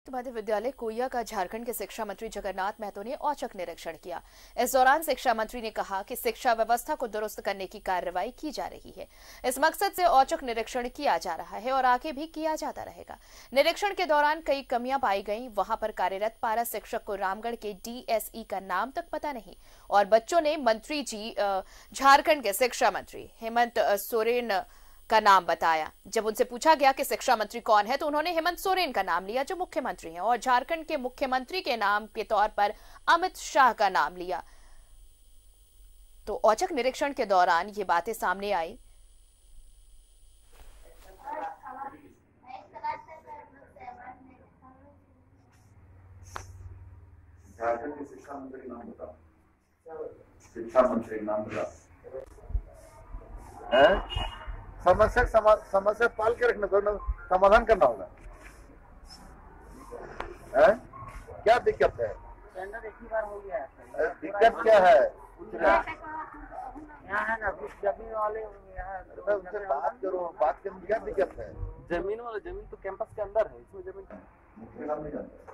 मध्य विद्यालय कोइया का झारखंड के शिक्षा मंत्री जगन्नाथ महतो ने औचक निरीक्षण किया। इस दौरान शिक्षा मंत्री ने कहा कि शिक्षा व्यवस्था को दुरुस्त करने की कार्रवाई की जा रही है। इस मकसद से औचक निरीक्षण किया जा रहा है और आगे भी किया जाता रहेगा। निरीक्षण के दौरान कई कमियां पाई गईं। वहां पर कार्यरत पारा शिक्षक को रामगढ़ के डीएसई का नाम तक पता नहीं और बच्चों ने मंत्री जी झारखंड के शिक्षा मंत्री हेमंत सोरेन का नाम बताया। जब उनसे पूछा गया कि शिक्षा मंत्री कौन है तो उन्होंने हेमंत सोरेन का नाम लिया जो मुख्यमंत्री हैं और झारखंड के मुख्यमंत्री के नाम के तौर पर अमित शाह का नाम लिया। तो औचक निरीक्षण के दौरान ये बातें सामने आई। झारखंड के शिक्षा मंत्री नाम बता। शिक्षा मंत्री नाम बता। समस्या पाल के रखना, समाधान करना होगा। क्या दिक्कत है? टेंडर एक ही बार हो गया है। दिक्कत क्या है? यहाँ है ना जमीन वाले उनसे बात करो, बात करने क्या दिक्कत है? जमीन तो कैंपस के अंदर है, इसमें जमीन मुख्य नाम नहीं जानता।